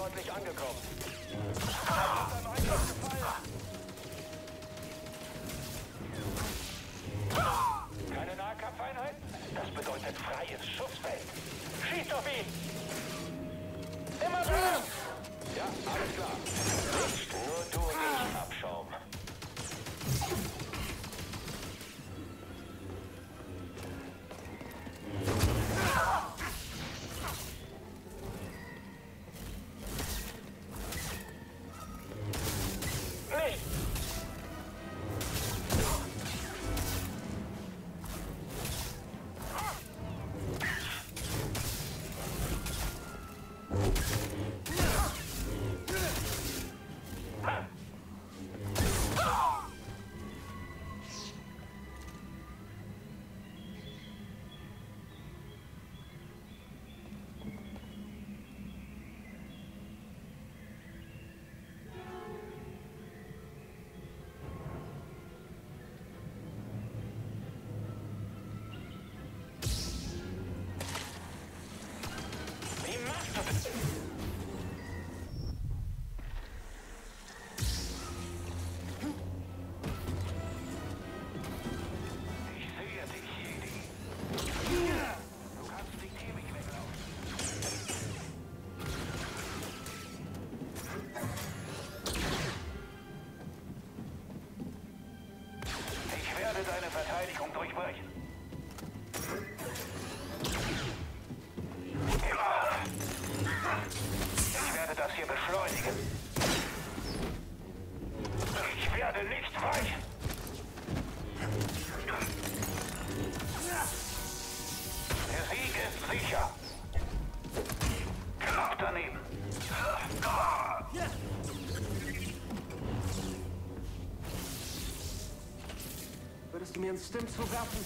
freundlich angekommen. Beim Einsatz gefallen. Keine Nahkampfeinheiten? Das bedeutet freies Schussfeld. Schießt auf ihn! Immer dran! Ja, alles klar. Nicht nur du und ich, Abschaum. Deine Verteidigung durchbrechen. Ich werde das hier beschleunigen. Ich werde nicht weichen. Der Sieg ist sicher. Knapp daneben. Würdest du mir einen Stim zuwerfen?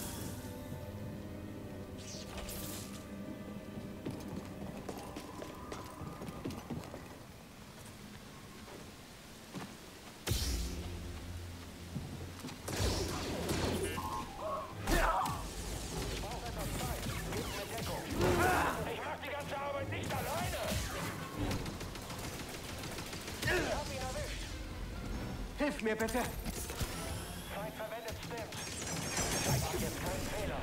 Ich mach die ganze Arbeit nicht alleine. Ich hab ihn erwischt. Hilf mir bitte! Feind verwendet Stims. Zeig dir jetzt keinen Fehler.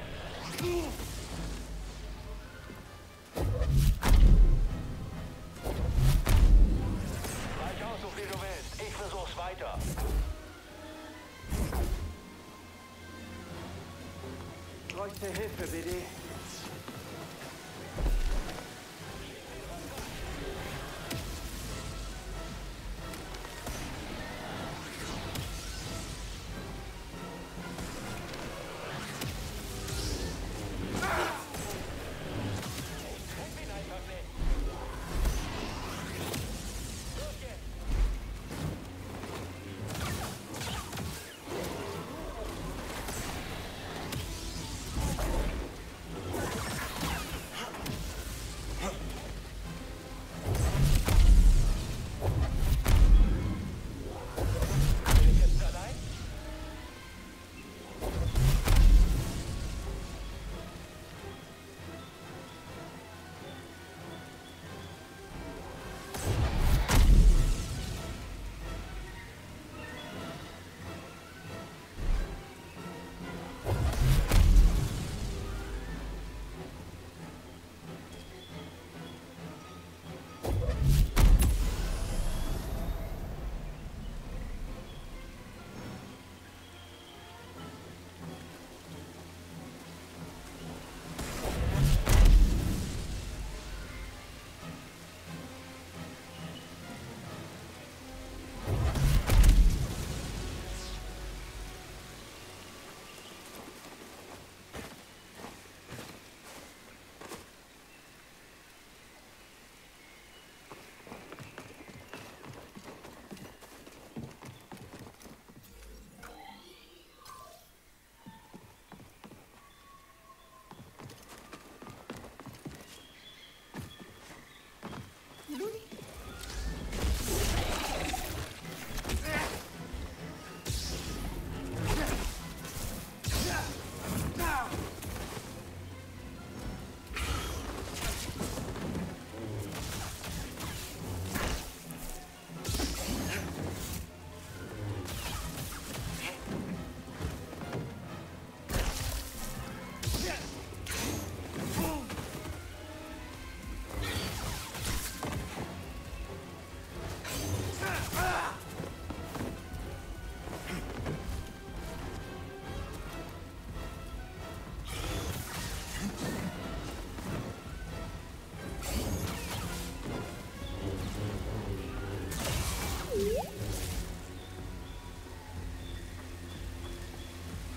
Reich aus, so viel du willst. Ich versuch's weiter. Bräuchte Hilfe, BD.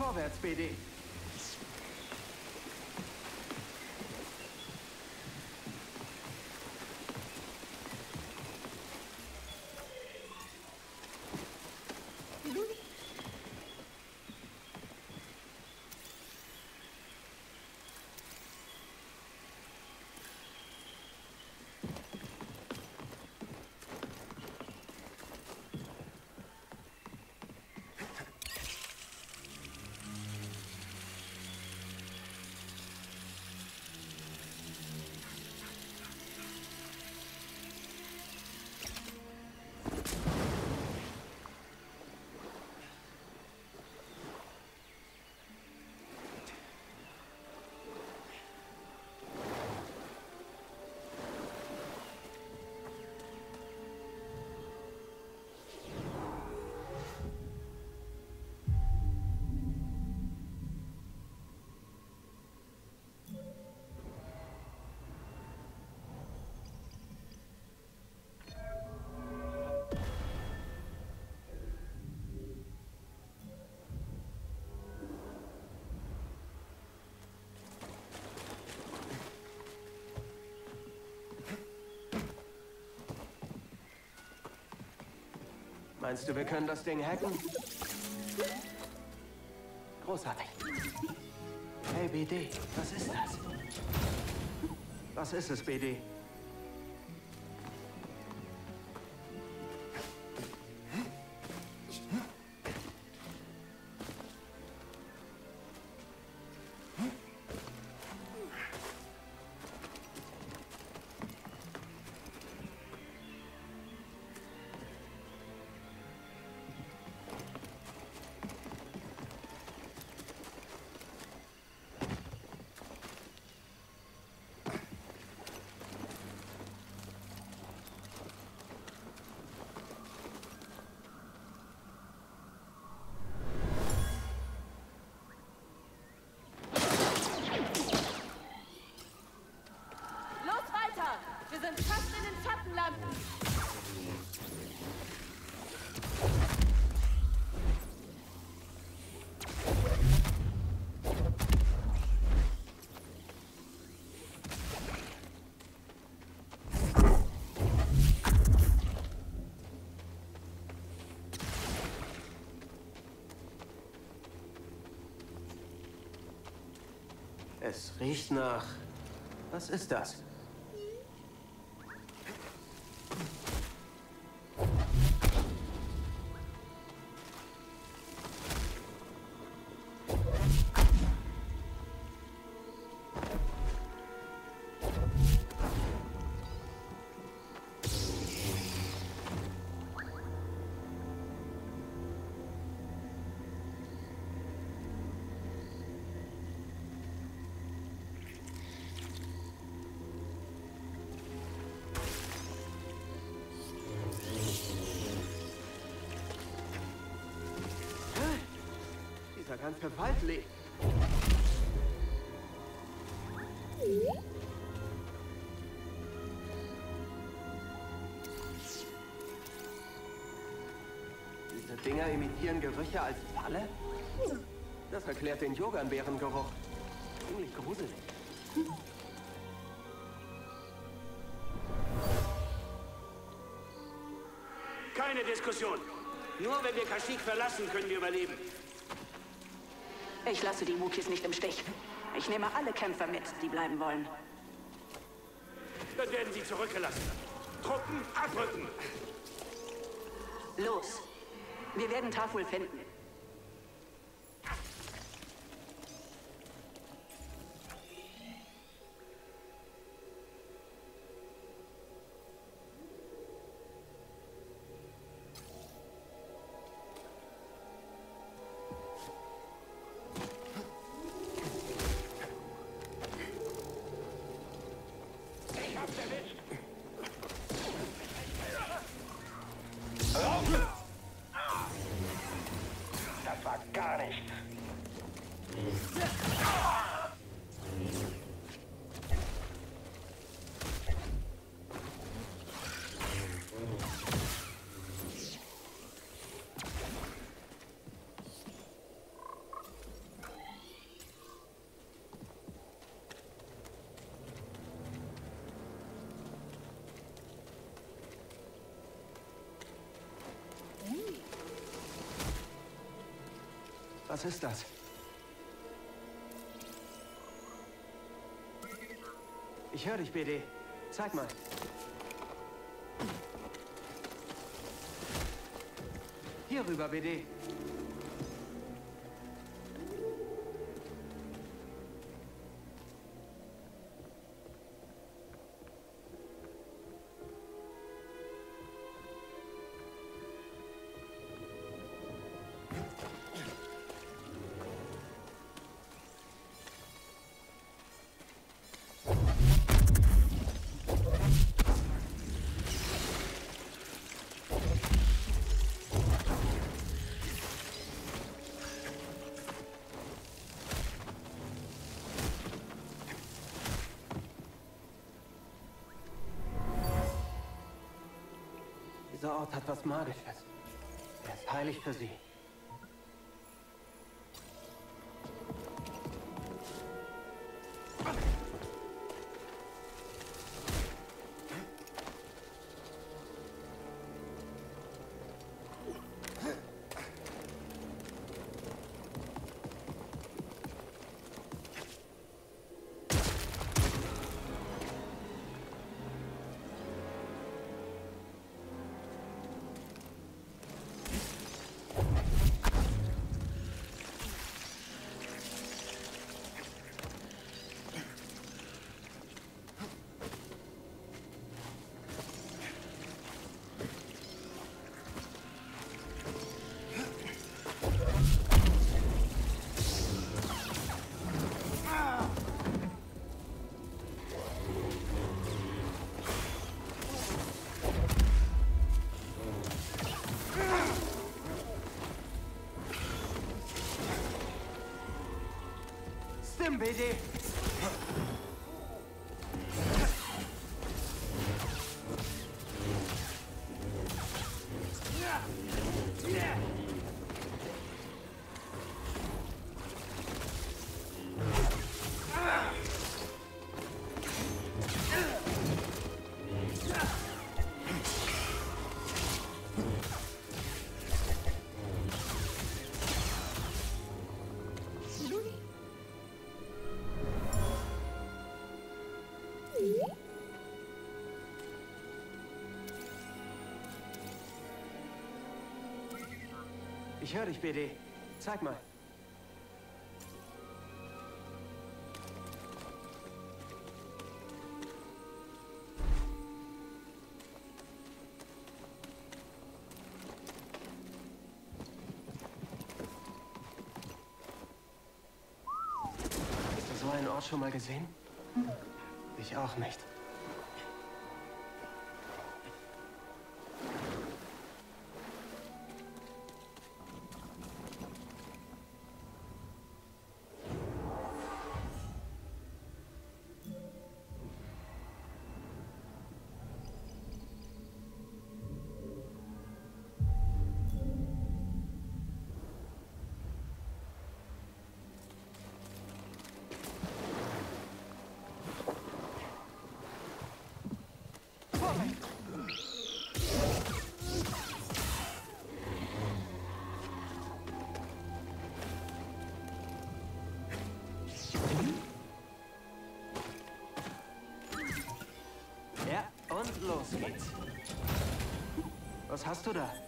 Vorwärts, BD. Meinst du, wir können das Ding hacken? Großartig. Hey, BD, was ist das? Was ist es, BD? Wir sind fast in den Schattenlanden. Es riecht nach... Was ist das? Der ganze Wald lebt. Diese Dinger imitieren Gerüche als Falle? Das erklärt den Yoganbeerengeruch. Ziemlich gruselig. Keine Diskussion. Nur wenn wir Kashyyyk verlassen, können wir überleben. Ich lasse die Wookiees nicht im Stich. Ich nehme alle Kämpfer mit, die bleiben wollen. Dann werden sie zurückgelassen. Truppen abrücken. Los. Wir werden Taful finden. Was ist das? Ich höre dich, BD. Zeig mal. Hier rüber, BD. Dieser Ort hat was Magisches. Er ist heilig für sie. BD. Ich höre dich, BD. Zeig mal. Hast du so einen Ort schon mal gesehen? Ich auch nicht. Ja, und los geht's. Was hast du da?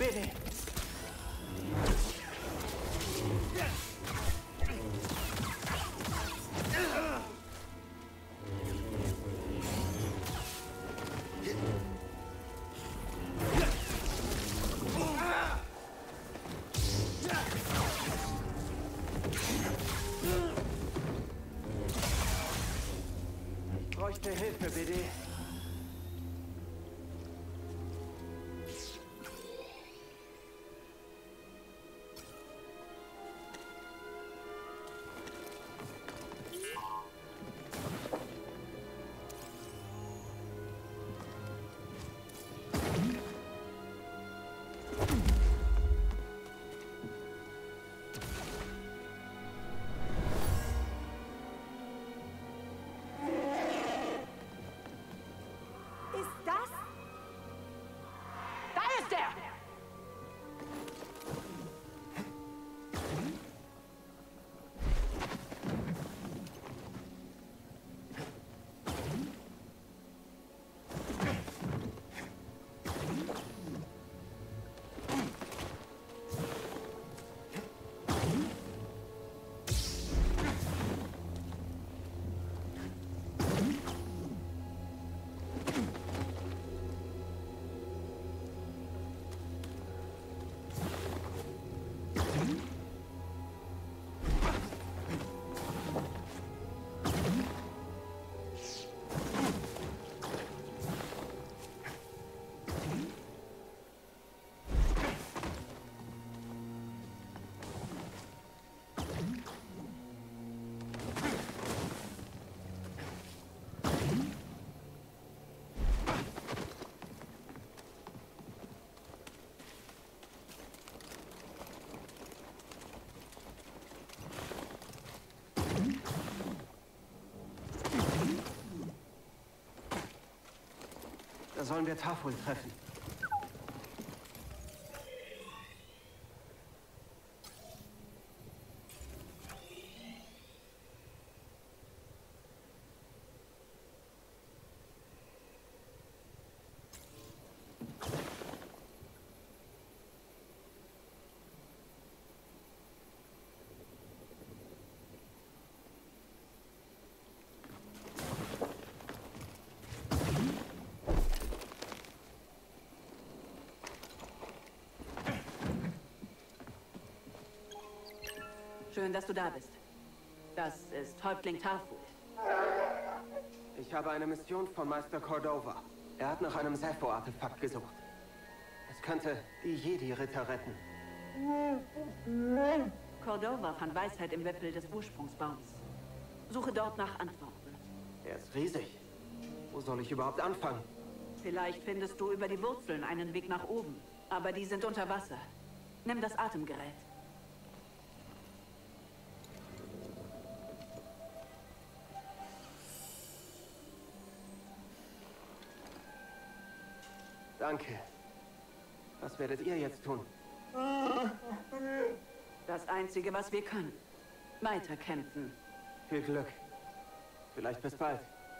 BD. Ich bräuchte Hilfe, BD. Da sollen wir Tafel treffen. Schön, dass du da bist. Das ist Häuptling Tarful. Ich habe eine Mission von Meister Cordova. Er hat nach einem Sepho-Artefakt gesucht. Es könnte die Jedi-Ritter retten. Cordova fand Weisheit im Wipfel des Ursprungsbaums. Suche dort nach Antworten. Er ist riesig. Wo soll ich überhaupt anfangen? Vielleicht findest du über die Wurzeln einen Weg nach oben. Aber die sind unter Wasser. Nimm das Atemgerät. Danke. Was werdet ihr jetzt tun? Das Einzige, was wir können. Weiterkämpfen. Viel Glück. Vielleicht bis bald.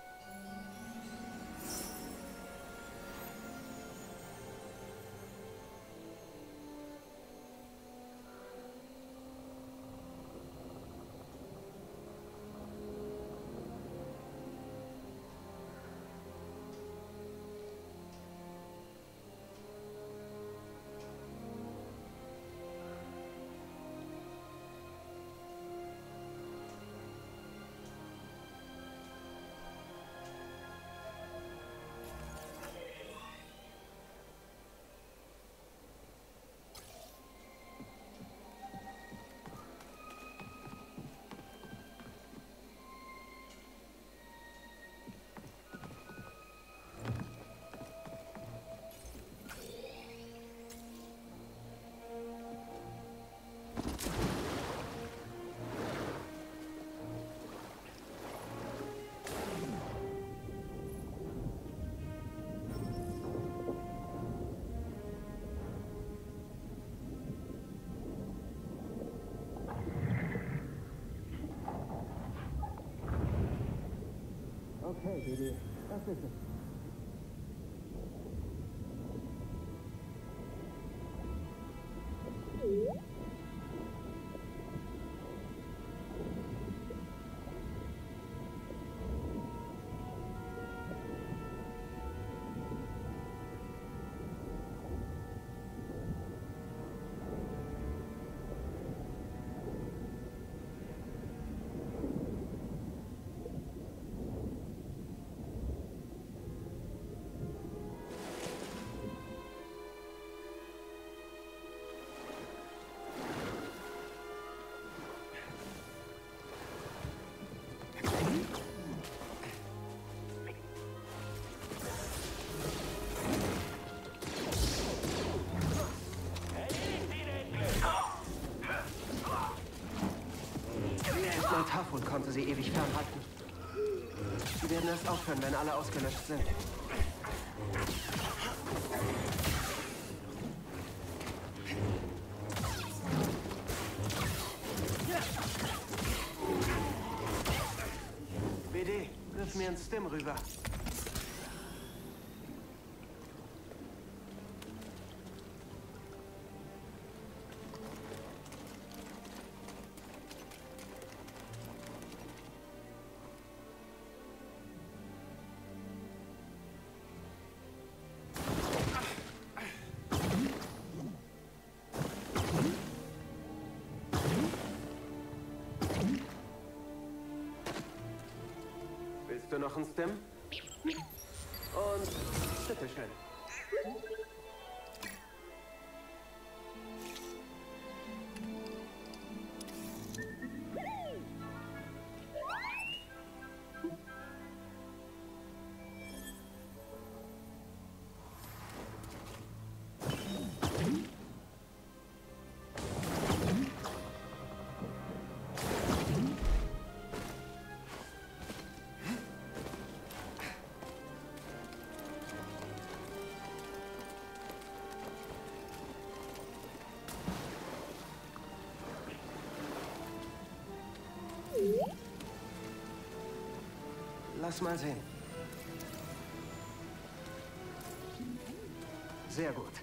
Okay, Baby, das ist es. Blutpool konnte sie ewig fernhalten. Sie werden erst aufhören, wenn alle ausgelöscht sind. BD, wirf mir ein Stim rüber. Willst du noch ein Stim? Und bitteschön. Lass mal sehen. Sehr gut.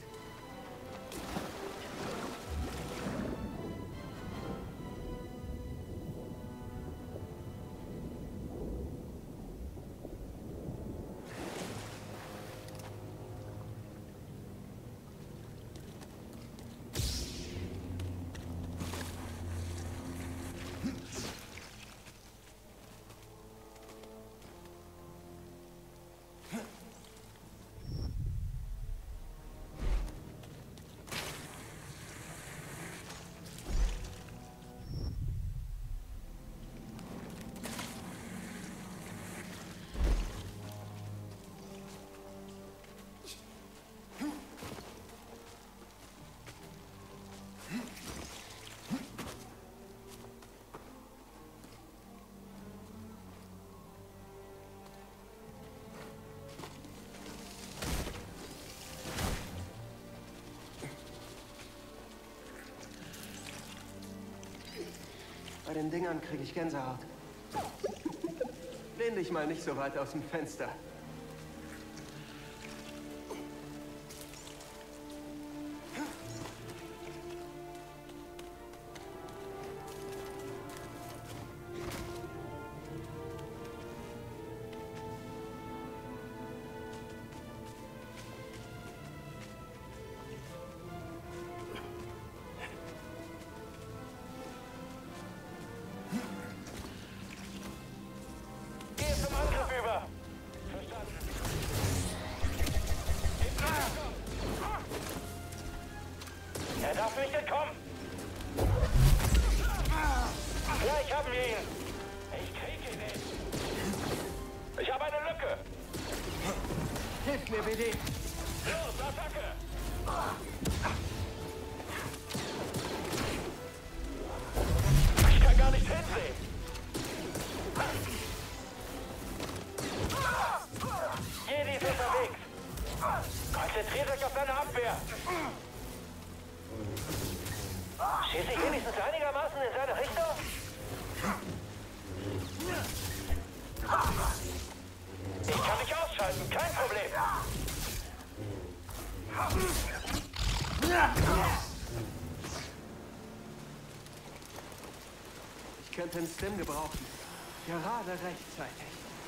Bei den Dingern kriege ich Gänsehaut. Lehn dich mal nicht so weit aus dem Fenster. Er darf nicht entkommen. Gleich haben wir ihn. Ich krieg ihn nicht. Ich habe eine Lücke. Hilf mir, BD. Los, Attacke. Ich kann gar nicht hinsehen. Jedi ist unterwegs. Konzentriert euch auf seine Abwehr. Schieße ich wenigstens einigermaßen in seine Richtung? Ich kann mich ausschalten, kein Problem. Ich könnte einen Stim gebrauchen. Gerade rechtzeitig.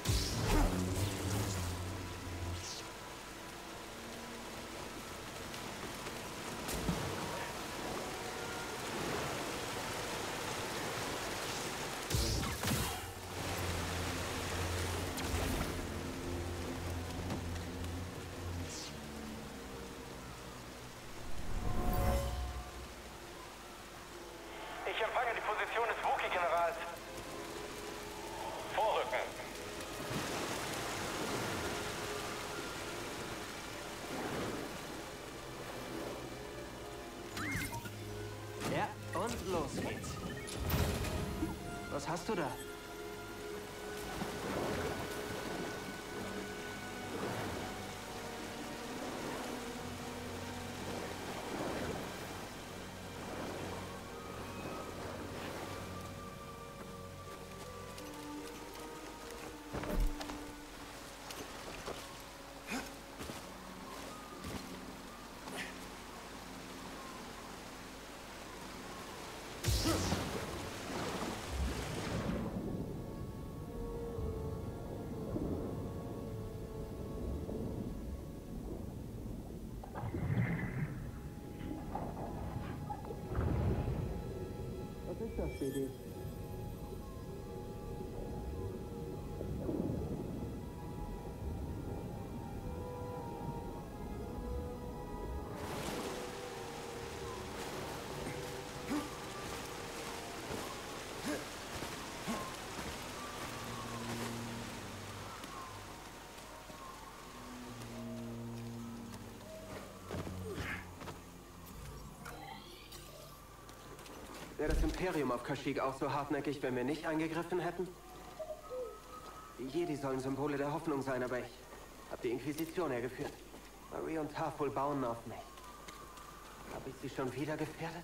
Ich empfange die Position des Wookie-Generals. Vorrücken. Ja, und los geht's. Was hast du da? BD. Wäre das Imperium auf Kashyyyk auch so hartnäckig, wenn wir nicht eingegriffen hätten? Die Jedi sollen Symbole der Hoffnung sein, aber ich habe die Inquisition hergeführt. Marie und Tafel bauen auf mich. Habe ich sie schon wieder gefährdet?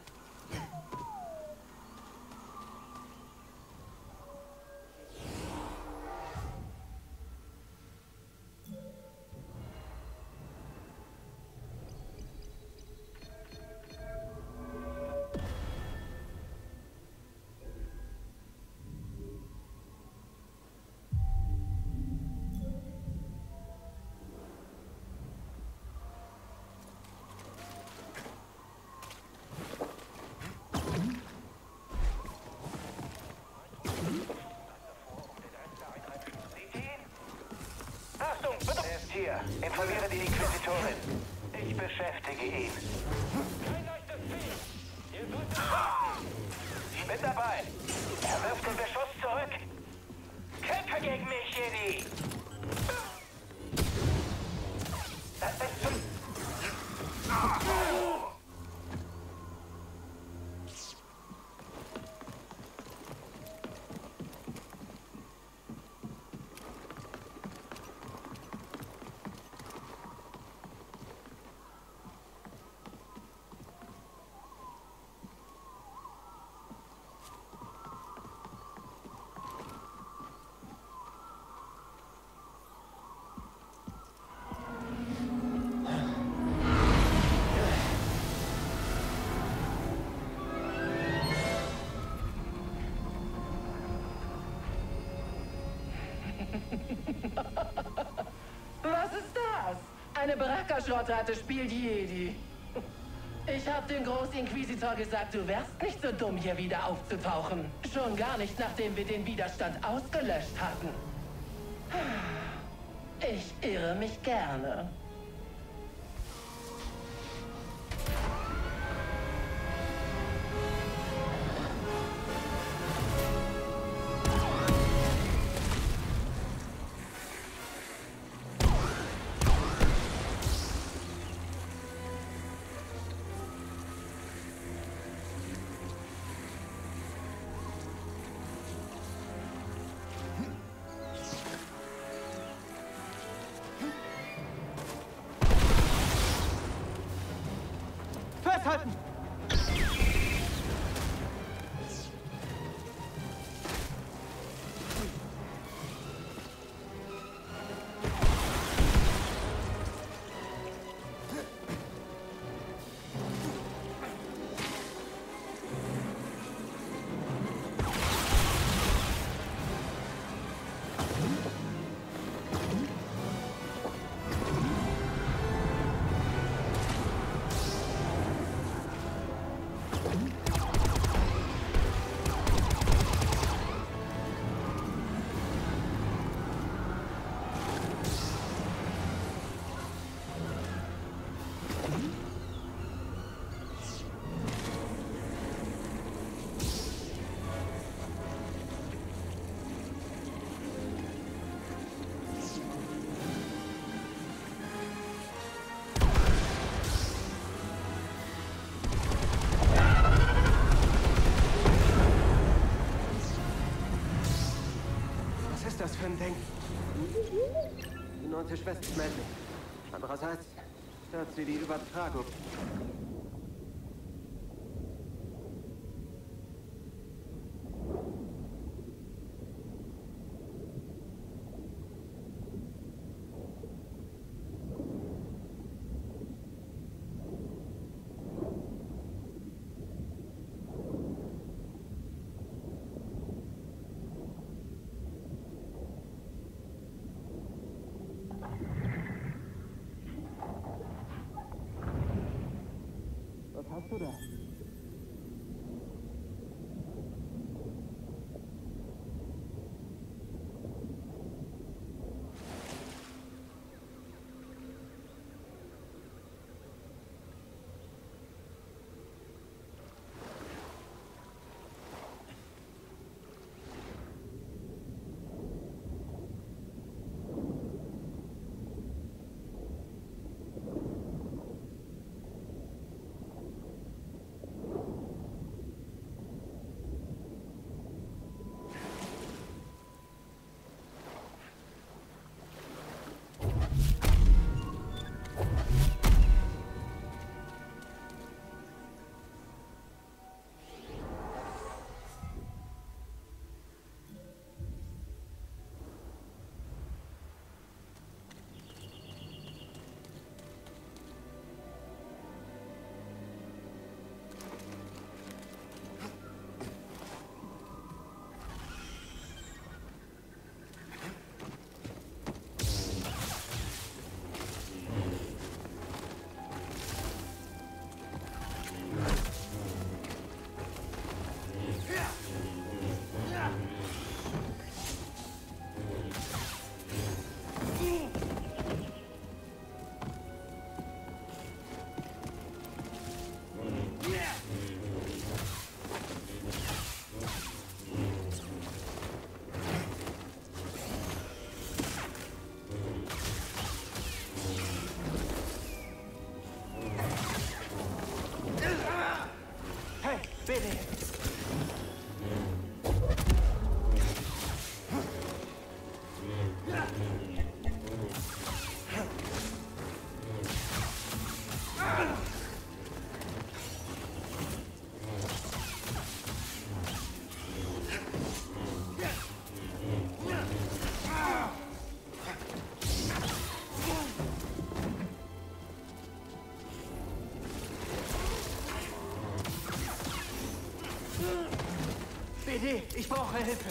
Hier, informiere die Inquisitorin. Ich beschäftige ihn. Kein leichtes Ziel! Ihr solltet warten! Ich bin dabei. Er wirft den Beschuss zurück. Kämpfe gegen mich, Jedi! Das ist zu... Was ist das? Eine Baraka-Schrottratte spielt Jedi. Ich hab dem Großinquisitor gesagt, du wärst nicht so dumm, hier wieder aufzutauchen. Schon gar nicht, nachdem wir den Widerstand ausgelöscht hatten. Ich irre mich gerne. Festhalten! Was für ein Ding? Die 9. Schwester meldet sich. Andererseits stört sie die Übertragung. Was hast du da? BD, ich brauche Hilfe.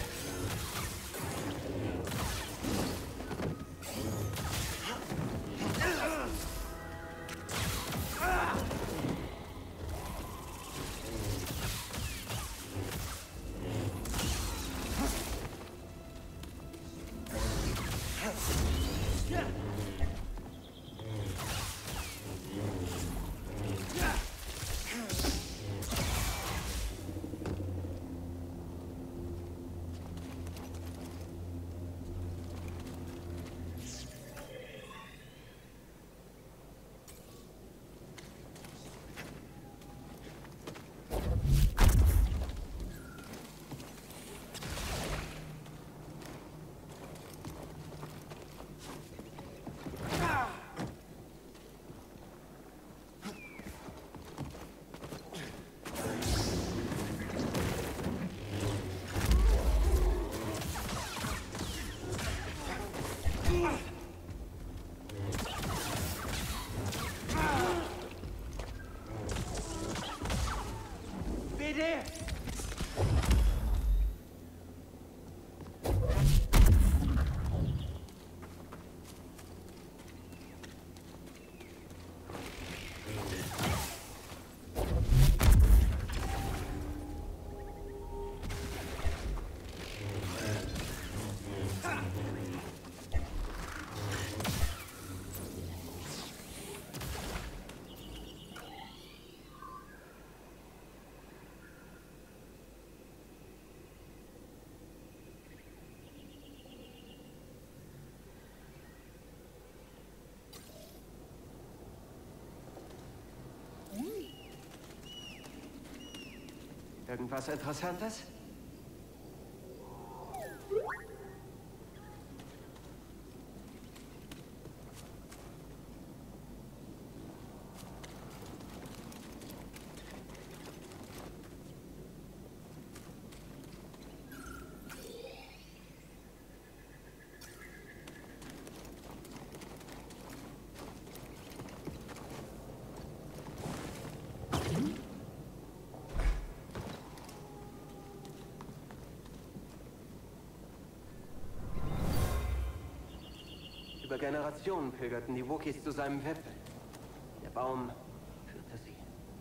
Irgendwas Interessantes? Über Generationen pilgerten die Wookies zu seinem Wipfel. Der Baum führte sie.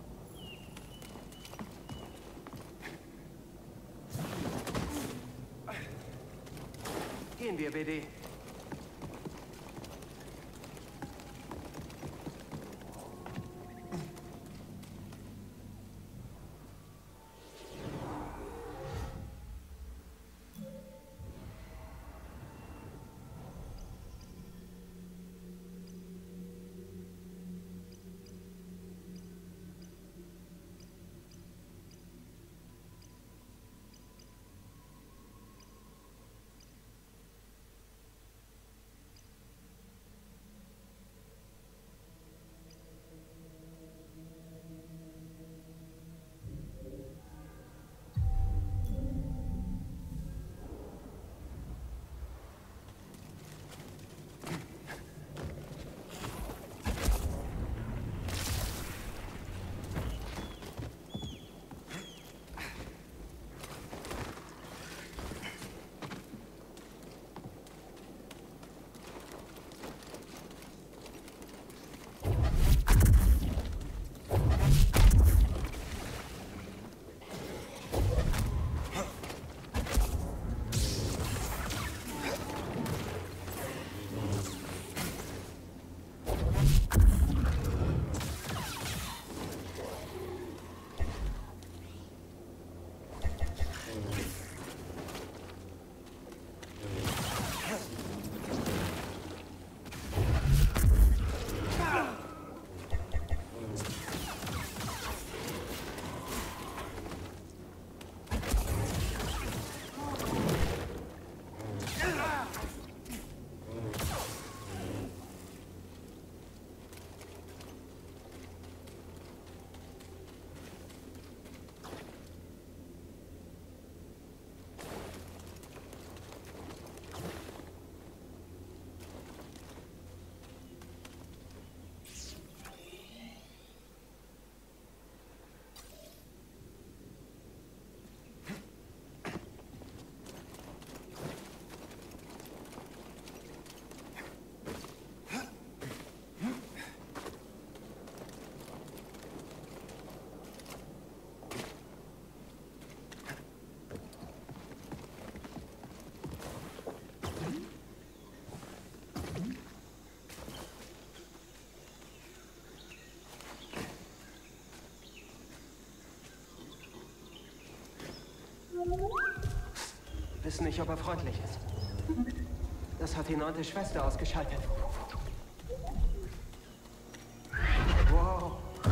Gehen wir, BD. Wissen nicht, ob er freundlich ist. Das hat die 9. Schwester ausgeschaltet. Wow.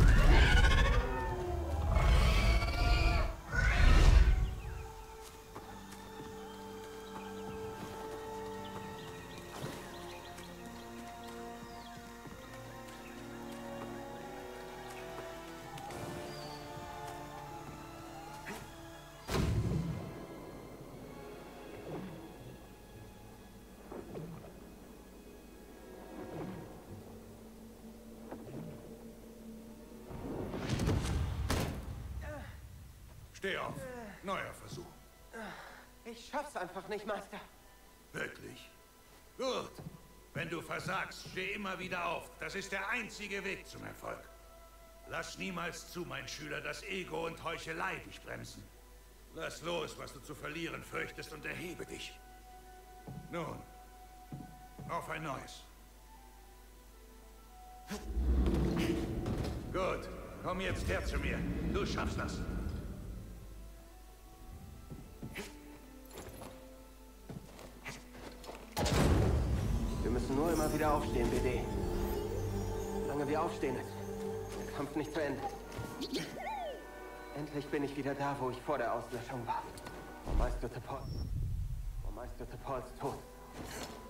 Steh auf. Neuer Versuch. Ich schaff's einfach nicht, Meister. Wirklich? Gut. Wenn du versagst, steh immer wieder auf. Das ist der einzige Weg zum Erfolg. Lass niemals zu, mein Schüler, dass Ego und Heuchelei dich bremsen. Lass los, was du zu verlieren fürchtest, und erhebe dich. Nun, auf ein neues. Gut, komm jetzt her zu mir. Du schaffst das. Wir müssen nur immer wieder aufstehen, BD. Solange wir aufstehen, ist der Kampf nicht zu Ende. Endlich bin ich wieder da, wo ich vor der Auslöschung war. Vor Meister Pauls Tod.